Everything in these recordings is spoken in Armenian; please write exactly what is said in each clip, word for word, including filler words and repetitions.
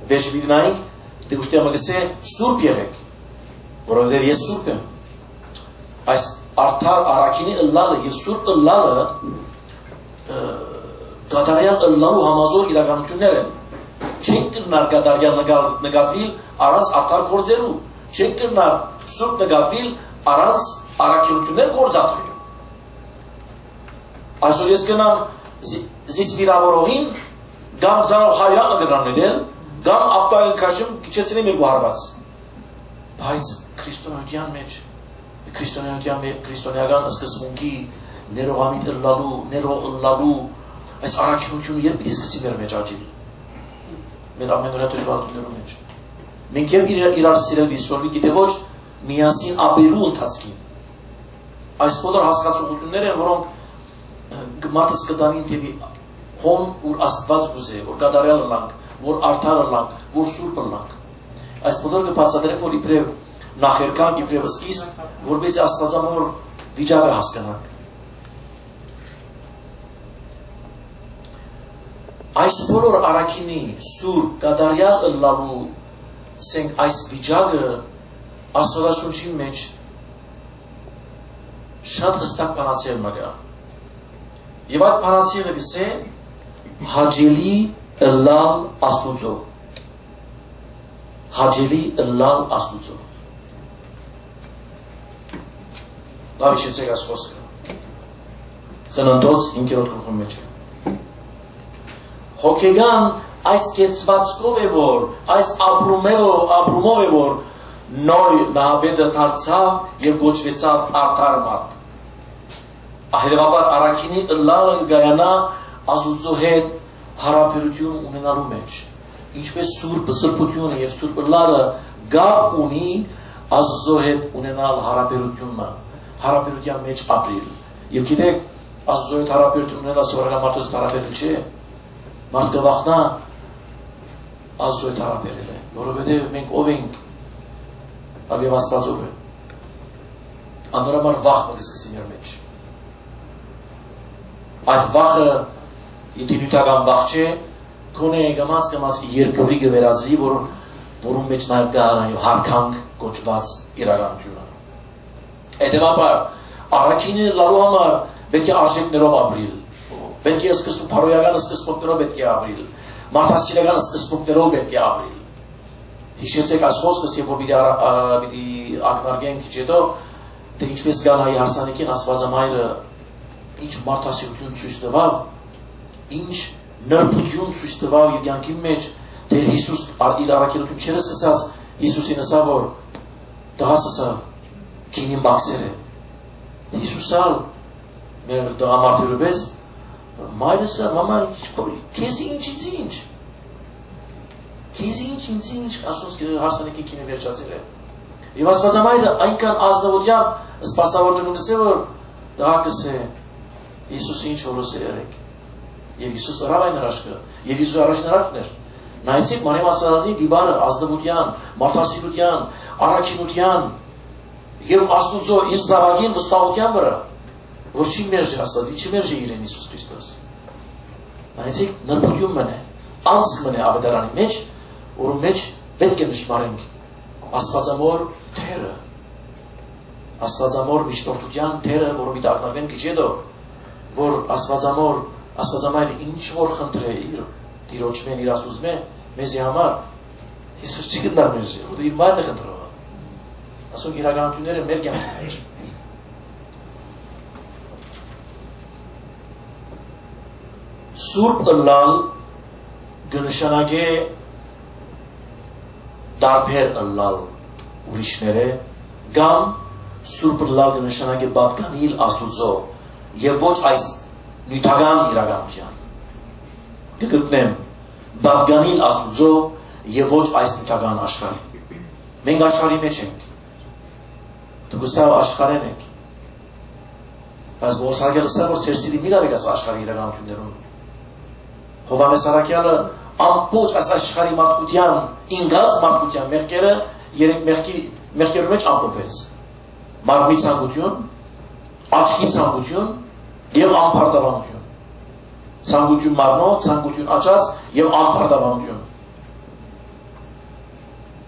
վերջվիգնային դե ուշտի ամգսե սուրբ եղեք, որովհետև ես սուրբ եմ։ Այս արդար արաքինի ըլլալը եւ սուրբ ըլլալը գադարյան ըլլալու համազոր իրականություններ են։ Չենք կրնար գադարյան նկատվիլ առանց արդար գործերու, չենք կրնար սուրբ նկատվիլ առանց արաքինություններ գործադրելու։ Այսօր ես կնամ զիս վիրավորողին գամ ծանով հայրանը կրանել, գամ ապտագը կաշում կիչեցնեմ երկու հարված։ Բայց քրիստոնեության մեջ, քրիստոնեական սկզբունքի ներողամիտ ըլլալու, ներող ըլլալու, այս առաքինությունը երբ պիտի սկսի մեր մեջ աճել։ Մեր ամենօրյա դժվարություններում մեջ։ Մենք եւ իրար սիրել դիսորվի գիտե ոչ միասին ապրելու ընթացքին։ Այս բոլոր հասկացություններ են, որոնք մարդը սկդանին թեպի հոն որ Աստված գուզե, որ կատարյալ լանք, որ արդար լանք, որ սուրբ լանք։ Այս բոլորը կբացատրեմ, որ իբրև նախերքանք, իբրև սկիզբ, որպեսզի Աստվածամոր վիճակը հասկանանք։ Այս բոլոր առաքինի սուրբ կատարյալ ըլլալու սենք այս վիճակը Աստվածաշունչի մեջ շատ հստակ բանացիը մգա։ Եվ այդ բանացիը գսե հաջելի ըլլալ Աստուծո։ Հաջելի ըլլալ Աստուծո։ Լավ իշեցեք այս խոսքը։ Ծննդոց ինքերոտ գլխում մեջ է։ Հոգեգան այս կեցվածքով է որ, այս ապրումով է որ նոյ նահավետը դարձավ և գոչվեցավ արդար մարդ։ Հետևաբար առաքինի ըլլալը գայանա Աստուծո հետ հարաբերություն ունենալու մեջ։ Ինչպես սուրբ սրբությունը և սուրբ ըլլալը գապ ունի Աստուծո հետ ունենալ հարաբերությունը, հարաբերության մեջ ապրիլ։ Եվ գիտեք, Աստուծո հետ հարաբերություն ունենալ սովորական մարդուց հարաբերել չէ։ Մարդ կվախնա Աստծո հետ հարաբերել է, որովհետև մենք ով ենք, և Աստվածով է։ Անորոմար վախ մը կսկսի մեր մեջ։ Այդ վախը, եթե նյութական վախ չէ, կոնե գամած գամած երկրի կվերածվի, որում մեջ նաև գարանայու հարկանք կոչված իրականությունը։ Հետևաբար, առաքինը լալու համար պետք է արժեքներով ապրիլ, պետք է սկզբում փարոյական սկզբունքներով պետք է ապրիլ, մարդասիրական սկզբունքներով պետք է ապրիլ։ Հիշեցեք այս խոսքս, երբ որ պիտի ակնարկենք քիչ հետո, թե ինչպես Գանայի հարսանիքին Աստվածամայրը ինչ մարդասիրություն ցույց տվավ, ինչ նրբություն ցույց տվավ իր կյանքի մեջ, թե Հիսուս իր առաքելություն չէր սկսած, Հիսուսին ասավ, որ տղաս ասավ, քինին բաքսեր է։ Հիսուսալ մեր տղամարդերու պես մայրս մամա քեզ ինչ ինձ ինչ քեզ ինչ ինձ ինչ ասոնց հարսանիքի քինը վերջացել է։ Եվ Աստվածամայրը այնքան ազնվությամբ սպասավորներուն ասել, որ դահակս է Հիսուսը ինչ որ ուսել երեք։ Եվ Հիսուս հրավ այն հրաշքը, և Հիսուս առաջին հրաշքն էր։ Նայեցիք Մարիամ Աստվածածնի դիբարը ազնվության, մարդասիրության, առաքինության և Աստուծո իր զավակին վստահության վրա, որ չի մերժի Աստված, չի մերժի իրեն Հիսուս Քրիստոս։ Նայեցիք նրբություն մնե, անցք մնե ավետարանի մեջ, որում մեջ պետք է նշմարենք Աստվածամոր թերը, Աստվածամոր միշտորդության թերը, որում պիտի ակնարկենք քիչ հետո, որ Աստվածամոր, Աստվածամայրը ինչ որ խնդրե իր Տիրոջմեն, իր Աստուծմեն, մեզի համար, Հիսուս չի գտնար մերժի, որ իր մայրն է խնդրող։ Ասոնք իրականությունները մեր կյանքի մեջ։ Սուրբ ըլլալ կնշանակե դարբեր ըլլալ ուրիշները, կամ սուրբ ըլլալ կնշանակե պատկանիլ Աստուծո և ոչ այս նյութական իրականության։ Կգտնեմ պատկանիլ Աստուծո և ոչ այս նյութական աշխարհի։ Մենք աշխարհի մեջ ենք։ Դուք սա աշխարհեն եք։ Բայց Բոսարգելը սա որ ծեր սիրի մի գարեք աս աշխարհի իրականություններում։ Հովհաննես Առաքյալը ամբողջ այս աշխարհի մարդկության, ինգած մարդկության մեղքերը երեք մեղքի մեղքերու մեջ ամփոփեց։ Մարմնի ցանկություն, աչքի ցանկություն եւ անփարտավանություն։ Ցանկություն մարմնո, ցանկություն աչած եւ անփարտավանություն։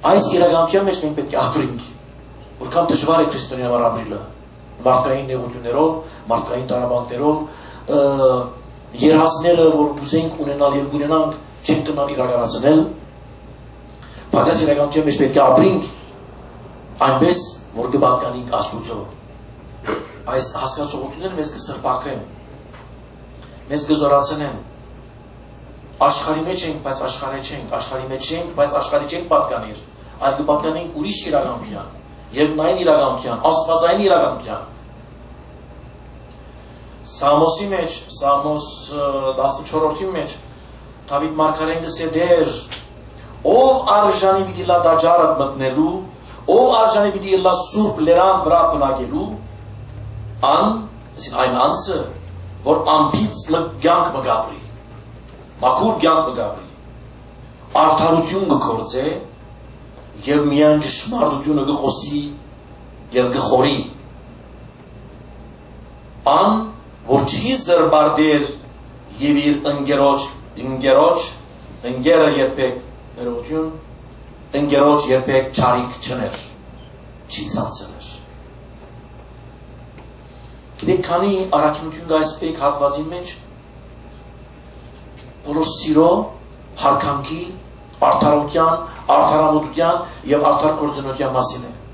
Այս իրականության մեջ մենք պետք է ապրենք, որքան դժվար է քրիստոնյա համար ապրելը, մարդկային նեղություններով, մարդկային տարաբանքներով, երազները, որ ուզենք ունենալ եւ ունենանք, չենք կնալ իրականացնել, բայց այս իրականության մեջ պետք է ապրենք այնպես, որ կպատկանենք Աստծո։ Այս հասկացողությունները մեզ կսրբակրեն, մեզ կզորացնեն։ Աշխարհի մեջ ենք, բայց աշխարհի չենք, աշխարհի մեջ ենք, բայց աշխարհի չենք պատկանիր, այլ կպատկանենք ուրիշ իրականության, երկնային իրականության, աստվածային իրականության։ Սամոսի մեջ, Սամոս տասնչորրորդի մեջ Դավիթ մարգարեն գսե դեր, ով արժանի պիտի լա դաջարը մտնելու, ով արժանի պիտի լա սուրբ լերան վրա բնակելու, ան, այն անձը, որ ամբից կյանք մը գաբրի, մաքուր կյանք մը գաբրի, արդարություն կգործե եւ միայն ճշմարտությունը կխոսի եւ կխորի, ան, որ չի զրբարդեր եւ իր ընկերոջ, ընկերոջ, ընկերը երբեք ներողություն, ընկերոջ երբեք չարիք չներ, չի ցավցներ։ Գիտեք, քանի առաքինություն կա այսպես հատվածի մեջ, բոլոր սիրո, հարկանքի, արդարության, արդարամոտության եւ արդար գործունեության մասին է։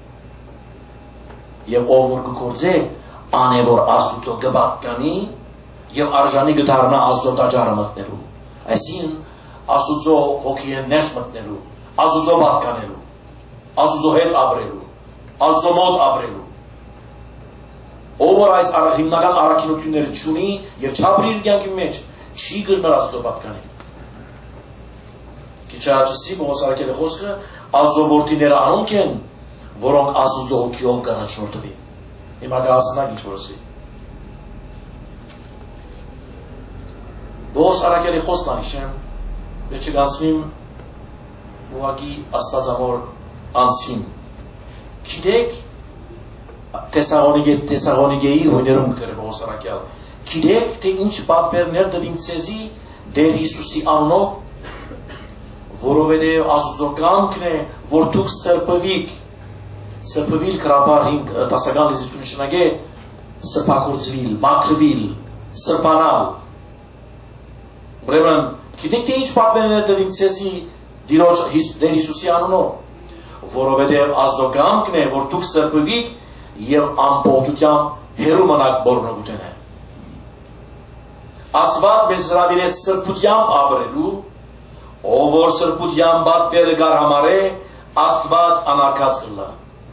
Եվ ով որ կգործե, ան է որ Աստուծո կպատկանի եւ արժանի կդառնա Աստծո տաճարը մտնելու։ Այսին Աստուծո հոգիը ներս մտնելու, Աստուծո պատկանելու, Աստուծո հետ ապրելու, Աստծո մոտ ապրելու։ Ով որ այս հիմնական առաքինությունները չունի եւ չապրի իր կյանքի մեջ, չի գտնար Աստծո պատկանել։ Քիչաճսի Պողոսարակելի խոսքը Աստծո որդիները անոնք են, որոնք Աստուծո հոգիով կանաչորդվին։ Հիմա կհասնանք ինչ որսի։ Պողոսարակելի խոսքն անիշեմ, դե չգանցնիմ ուղղակի Աստվածամոր անցին։ Գիտեք, Թեսաղոնիկեի հույներում կրե Պողոսարակյալ, գիտեք, թե ինչ պատվերներ տվին ցեզի Տեր Հիսուսի անունով, որովհետև Աստծո կամքն է, որ դուք սրբվիք, սրբվիլ կրապար հինգ տասական լեզիչք նշնագե, սրբակործվիլ, մաքրվիլ, սրբանալ։ Ուրեմն, գիտեք, թե ինչ պատվերներ տվին ցեզի Տեր Հիսուսի անունով, որովհետև Աստծո կամքն է, որ դուք սրբվիք եւ ամբողջությամբ հերու մնաք բորնոգուտեն է։ Աստված մեզ հրավիրեց սրբությամբ ապրելու, ով որ սրբությամբ պատվերը գար համարե, Աստված անարգած կլա։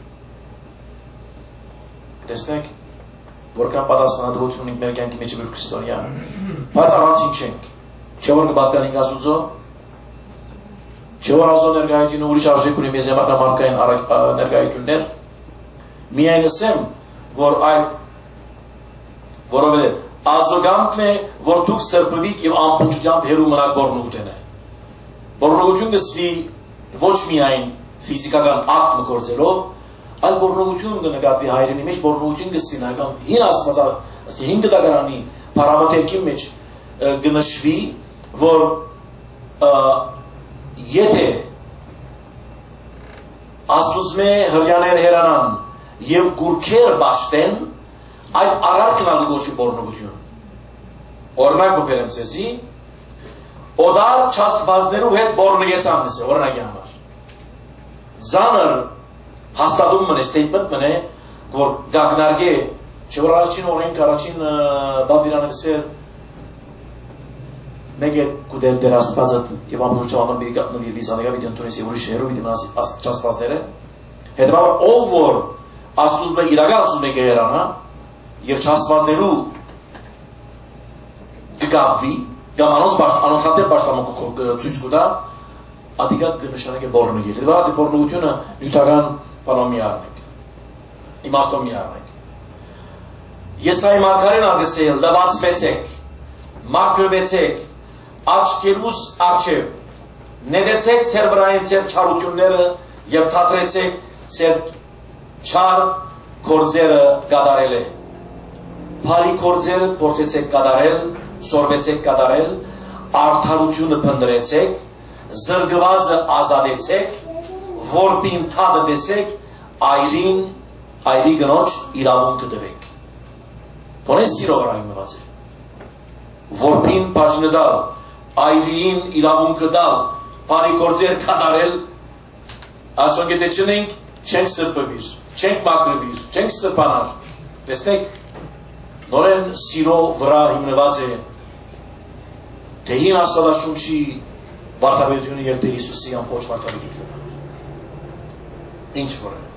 Տեսնեք, որքան պատասխանատվություն ունենք մեր կյանքի մեջ որ քրիստոնյա, բայց առանցին չենք։ Չէ որ կպատկանենք Աստուծո, չէ որ Աստծո ներկայությունը ուրիշ արժեք ունի մեզ համար մարդկային ներկայություններ, միայն ասեմ, որ այդ որովհետև Աստծո կամքն է, որ դուք սրբվիք եւ ամբողջությամբ հերու մնաք բորնոգուտեն է։ Բորնոգություն կսվի ոչ միայն ֆիզիկական ակտ մգործելով, այլ բորնոգություն կնկատվի հայրենի մեջ, բորնոգություն կսվի նայական հին Աստվածա, ասի հին դատարանի փարամետրի մեջ կնշվի, որ եթե Աստուծո հրյաներ հերանան եւ գուրքեր բաշտեն, այդ արարքն ալ գոչի բորնոգություն։ Օրինակ բերեմ ցեզի, օդար չաստվածներու հետ բորնգեցան նսե, օրինակի համար։ Զանր հաստատում մնե, ստեյտմենտ մնե, որ գագնարգե, չէ որ առաջին օրենք, առաջին դատիրանը գսեր, մեկ է կուդել դեր աստվածըտ և ամբողջը անոր մի գատնվի վիզանեգա վիդի ընտունես և ուրիշ հերու վիդի մնաս չաստվածները, հետևաբար ով որ Աստուծո իրական ասում է գերանա, և չաստվածներու կգավվի, կամ անոնցատեր բաշտամոք ծույց կուտա, ադիկա կնշանեք է բորնոգել։ Հետևաբար դի բորնոգությունը նյութական պանոն մի առնեք, իմաստոն մի առնեք։ Եսայի մարգարեն անգսել, լվացվեցեք, մաքրվեցեք, աչքերուս արջև, ներեցեք ծեր վրային ծեր չարությունները և թատրեցեք ծեր չար կործերը գադարել է։ Պարի կործերը փորձեցեք գադարել, սորվեցեք գադարել, արդարությունը փնտրեցեք, զրկվածը ազատեցեք, որպին թադը դեսեք, այրին, այրի գնոջ իրավուն կդվեք։ Դոնես սիրո վրա հիմնված է։ Որպին բաժնը դալ, այրին իրավուն կդալ, բարի գործեր կատարել, ասոն գետե չնենք, չենք սրպվիր, չենք մակրվիր, չենք սրպանար։ Տեսնեք, նորեն սիրո վրա հիմնված է թե հին աստվածաշունչի վարդապետությունը և թե Հիսուսի ամբողջ վարդապետությունը։ Ինչ որ է։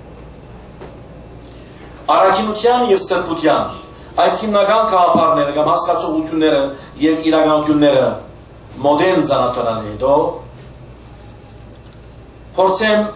Առաքինության և սրբության այս հիմնական գաղափարները կամ հասկացողությունները և իրականությունները մոդեռն ծանոթանալու հետո փորձեմ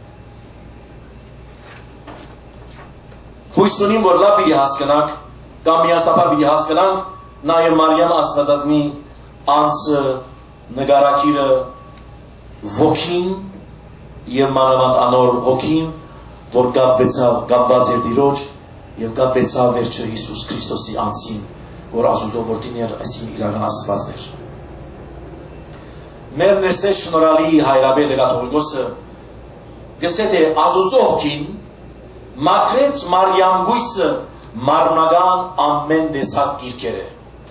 հույս ունիմ, որ լավ պիտի հասկանանք կամ միասնապար պիտի հասկանանք նաև Մարիամ Աստվածածնի անձը, նկարագիրը, ոգին և մանավանդ անոր հոգին, որ կապված էր Տիրոջ և կապվեցավ վերջը Հիսուս Քրիստոսի անձին, որ Աստծո որդին էր, այսինքն իրական Աստվածն էր։ Մեր ներսես շնորհալի հայրաբեդը կաթողիկոսը գսե թե Աստծո հոգին մաքրեց Մարիամ գույսը մարմնական ամեն տեսակ գիրքերը։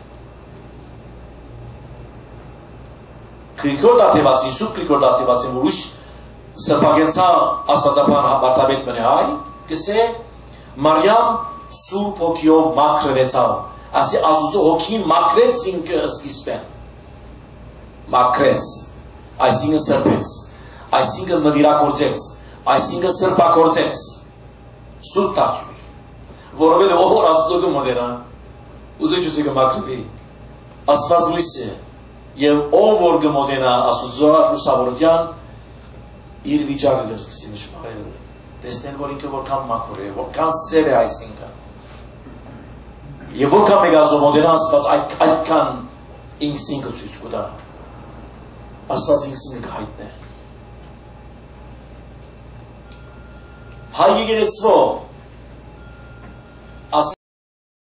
Գրիգոր Դատեվացին, Սուրբ Գրիգոր Դատեվացին, որ ուշ սրբագենցա աստվածապան վարդապետ մնե հայ, գսե Մարիամ Սուրբ հոգիով մաքրվեցավ, ասի Աստծո հոգին մաքրեց ինքը սկիզբեն, մաքրեց, այսինքն սրբեց, այսինքն նվիրագործեց, այսինքն սրբագործեց, սուրբ դարձուց, որովհետև ով որ Աստծո գմոդենա, ուզեչ ուզե կմաքրվի, Աստված լույս է, և ով որ գմոդենա Աստծո լուսավորության, իր վիճակը կսկսի նշմարել, տեսնել, որ ինքը որքան մաքուր է, որքան սև է այսինքն, և որքան մեկ ազոմոդենա Աստված այդքան ինքսինքը ցույց կտա, Աստված ինքսինքը հայտնի է։ Հայ եկեղեցվո